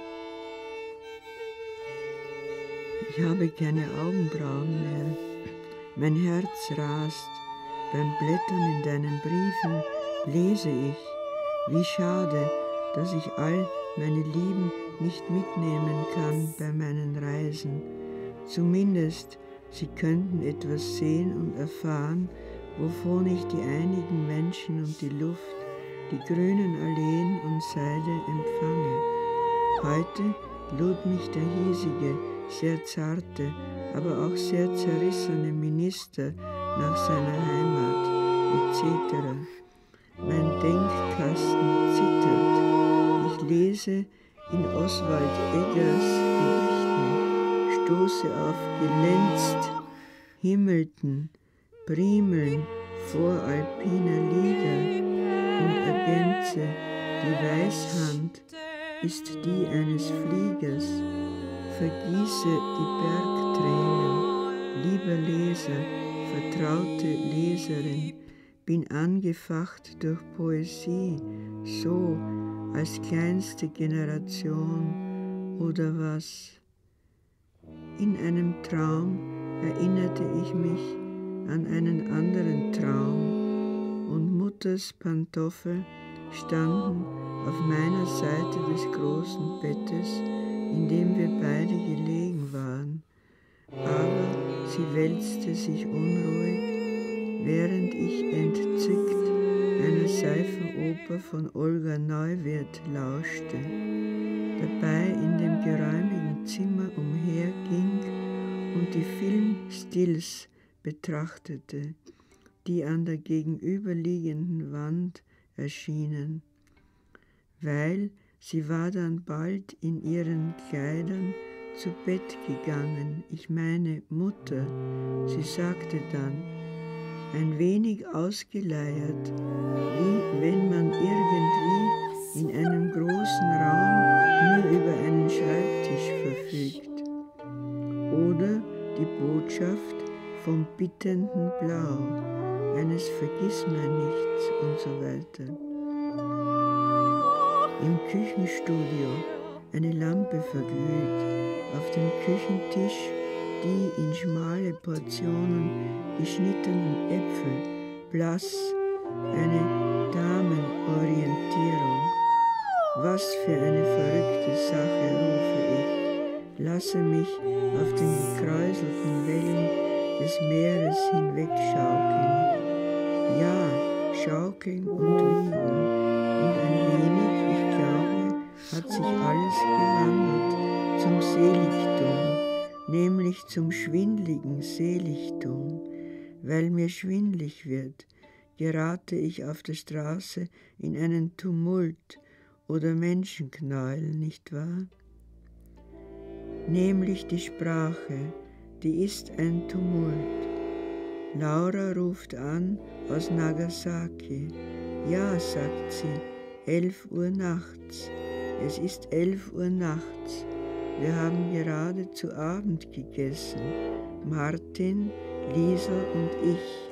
Ich habe keine Augenbrauen mehr, mein Herz rast, beim Blättern in deinen Briefen lese ich, wie schade, dass ich all meine Lieben nicht mitnehmen kann bei meinen Reisen. Zumindest, sie könnten etwas sehen und erfahren, wovon ich die einigen Menschen und die Luft, die grünen Alleen und Seide empfange. Heute lud mich der hiesige, sehr zarte, aber auch sehr zerrissene Minister nach seiner Heimat, et cetera. Mein Denkkasten zittert. Ich lese in Oswald Eggers Gedichten, stoße auf Gelänzt, Himmelten, Primeln voralpiner Lieder und ergänze, die Weißhand ist die eines Fliegers. Vergieße die Bergtränen, lieber Leser, vertraute Leserin, bin angefacht durch Poesie, so als kleinste Generation oder was. In einem Traum erinnerte ich mich an einen anderen Traum und Mutters Pantoffel standen auf meiner Seite des großen Bettes, in dem wir beide gelegen waren, aber sie wälzte sich unruhig, während ich entzückt einer Seifenoper von Olga Neuwirth lauschte, dabei in dem geräumigen Zimmer umherging und die Filmstills betrachtete, die an der gegenüberliegenden Wand erschienen, weil sie war dann bald in ihren Kleidern zu Bett gegangen, ich meine Mutter, sie sagte dann, ein wenig ausgeleiert, wie wenn man irgendwie in einem großen Raum nur über einen Schreibtisch verfügt. Oder die Botschaft vom bittenden Blau, eines Vergissmeinnichts und so weiter. Im Küchenstudio eine Lampe verglüht, auf dem Küchentisch die in schmale Portionen geschnittenen Äpfel, blass, eine Damenorientierung. Was für eine verrückte Sache, rufe ich, lasse mich auf den gekräuselten Wellen des Meeres hinwegschaukeln. Ja, schaukeln und wiegen, und ein wenig, ich glaube, hat sich alles gewandelt zum Seligtum, nämlich zum schwindligen Seligtum, weil mir schwindlig wird, gerate ich auf der Straße in einen Tumult oder Menschenknäuel, nicht wahr? Nämlich die Sprache, die ist ein Tumult. Laura ruft an aus Nagasaki. Ja, sagt sie, elf Uhr nachts. Es ist elf Uhr nachts. Wir haben gerade zu Abend gegessen. Martin, Lisa und ich.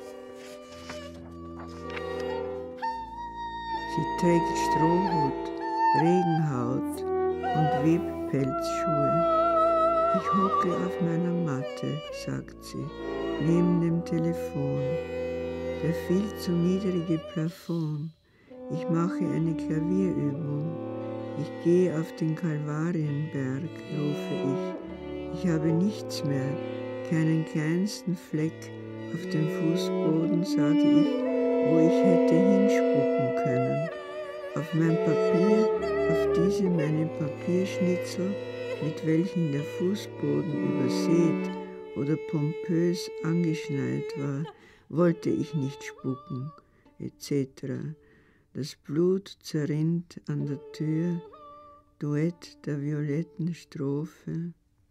Sie trägt Strohhut, Regenhaut und Webpelzschuhe. Ich hocke auf meiner Matte, sagt sie, neben dem Telefon. Der viel zu niedrige Plafond. Ich mache eine Klavierübung. Ich gehe auf den Kalvarienberg, rufe ich. Ich habe nichts mehr, keinen kleinsten Fleck auf dem Fußboden, sage ich, wo ich hätte hinspucken können. Auf mein Papier, auf diese meine Papierschnitzel, mit welchen der Fußboden übersät oder pompös angeschneit war, wollte ich nicht spucken, et cetera. Das Blut zerrinnt an der Tür, Duett der violetten Strophe.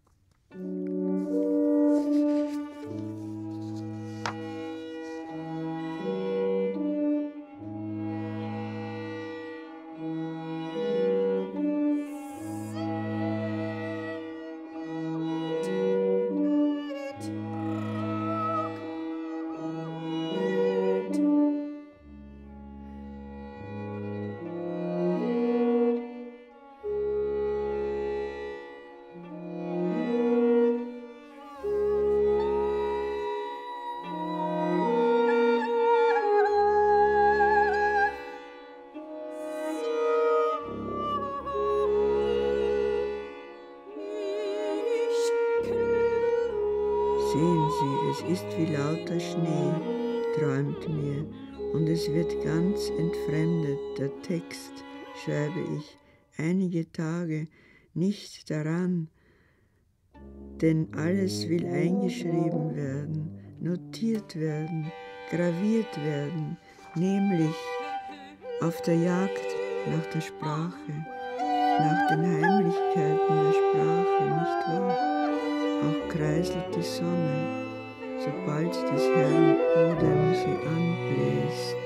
Sehen Sie, es ist wie lauter Schnee, träumt mir, und es wird ganz entfremdet, der Text, schreibe ich, einige Tage nicht daran, denn alles will eingeschrieben werden, notiert werden, graviert werden, nämlich auf der Jagd nach der Sprache, nach den Heimlichkeiten der Sprache, nicht wahr? Auch kreiselt die Sonne, sobald des Herrn Odem sie anbläst.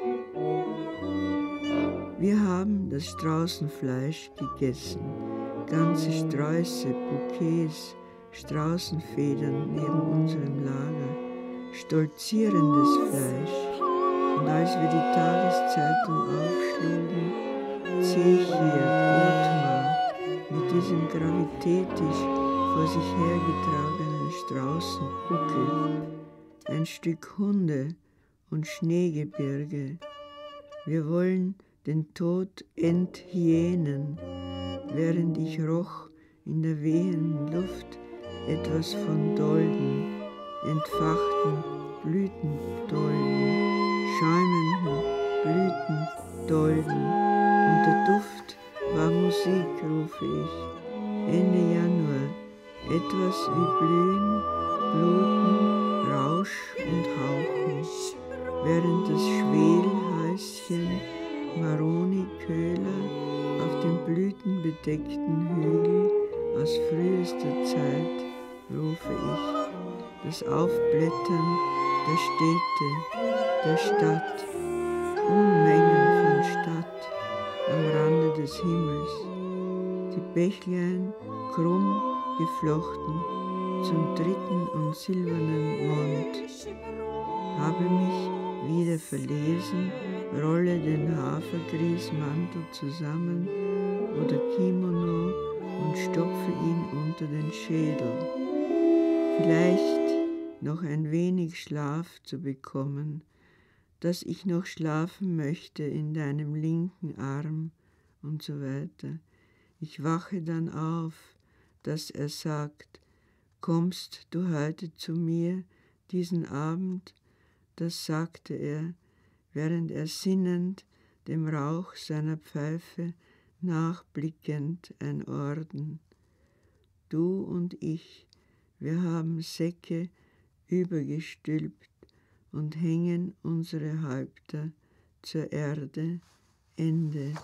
Wir haben das Straußenfleisch gegessen, ganze Sträuße, Bouquets, Straußenfedern neben unserem Lager, stolzierendes Fleisch. Und als wir die Tageszeitung aufschlugen, sehe ich hier Othmar mit diesem gravitätisch vor sich hergetragenen Straußenbuckel, ein Stück Hunde und Schneegebirge. Wir wollen den Tod enthyänen, während ich roch in der wehenden Luft etwas von Dolden, entfachten Blütendolden, schäumenden Blütendolden, und der Duft war Musik, rufe ich, Ende Januar, etwas wie Blühen, Bluten, Rausch und Hauchen, während das Schwelhäuschen Maroni Köhler auf dem blütenbedeckten Hügel aus frühester Zeit, rufe ich, das Aufblättern der Städte, der Stadt, Unmengen von Stadt am Rande des Himmels, die Bächlein krumm geflochten zum dritten und silbernen Mond. Habe mich wieder verlesen, rolle den Hafergrießmantel zusammen oder Kimono und stopfe ihn unter den Schädel. Vielleicht noch ein wenig Schlaf zu bekommen, dass ich noch schlafen möchte in deinem linken Arm und so weiter. Ich wache dann auf, dass er sagt, kommst du heute zu mir diesen Abend? Das sagte er, während er sinnend dem Rauch seiner Pfeife nachblickend ein Orden. Du und ich, wir haben Säcke übergestülpt und hängen unsere Häupter zur Erde. Ende.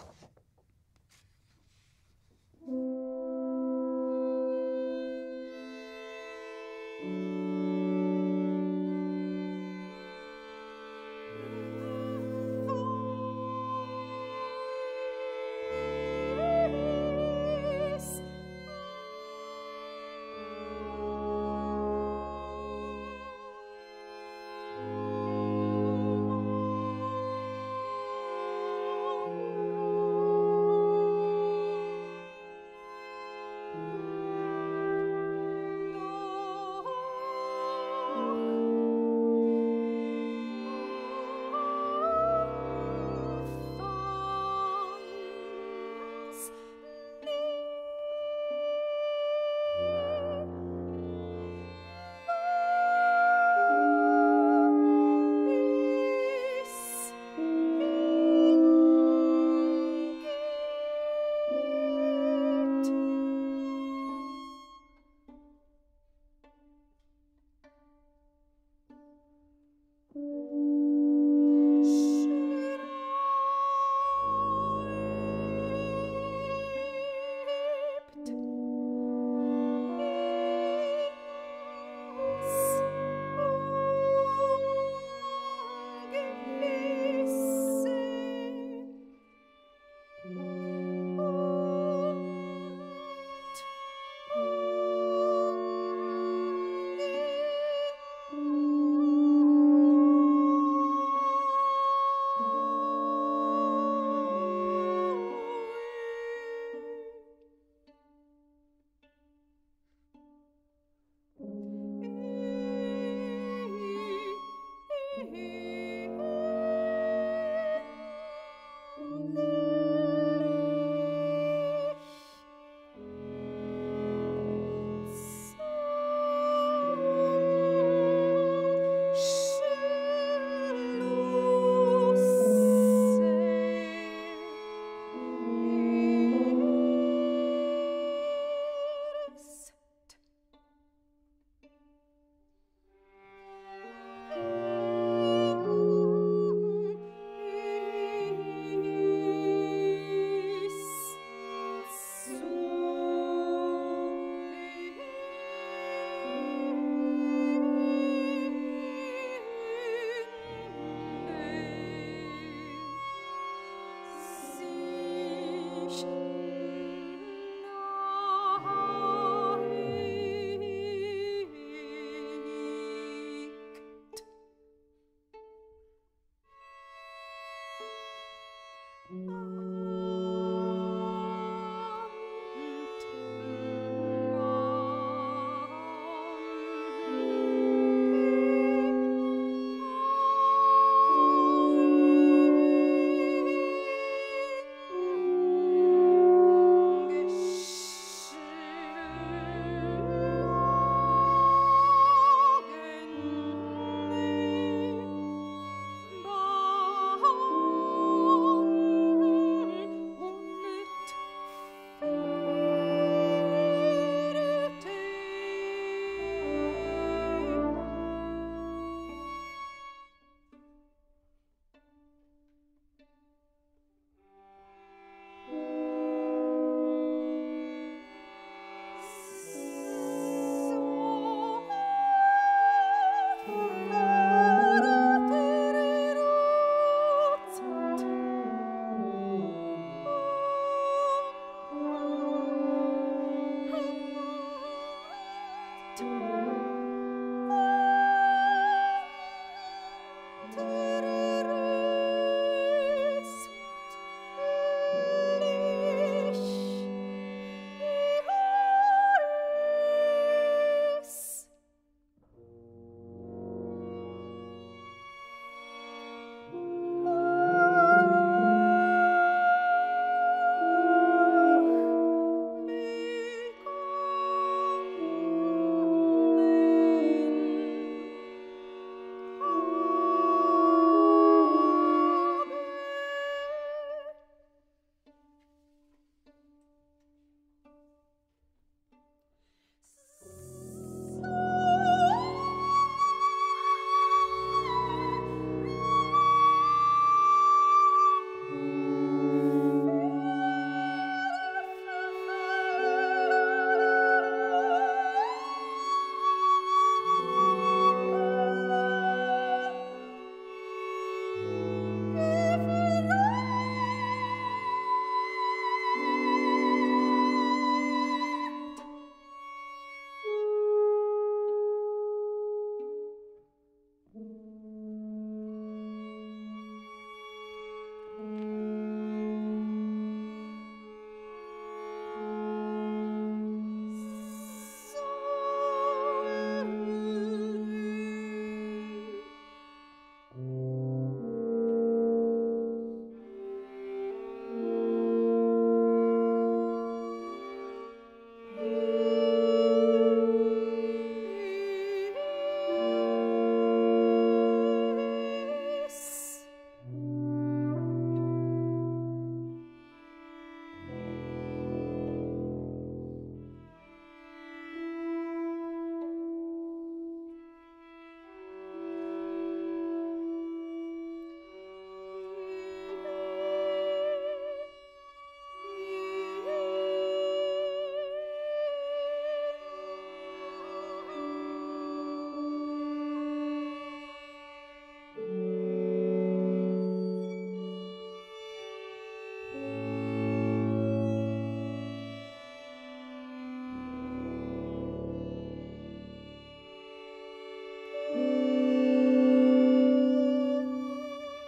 Oh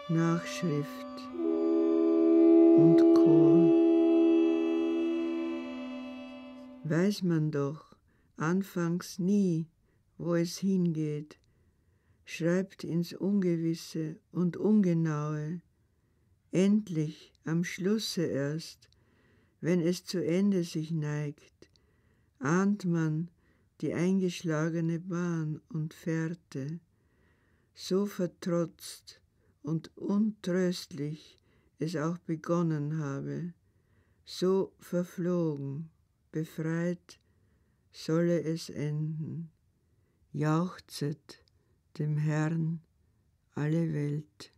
Nachschrift und Chor. Weiß man doch anfangs nie, wo es hingeht, schreibt ins Ungewisse und Ungenaue, endlich am Schlusse erst, wenn es zu Ende sich neigt, ahnt man die eingeschlagene Bahn und Fährte, so vertrotzt und untröstlich es auch begonnen habe, so verflogen, befreit solle es enden, jauchzet dem Herrn alle Welt.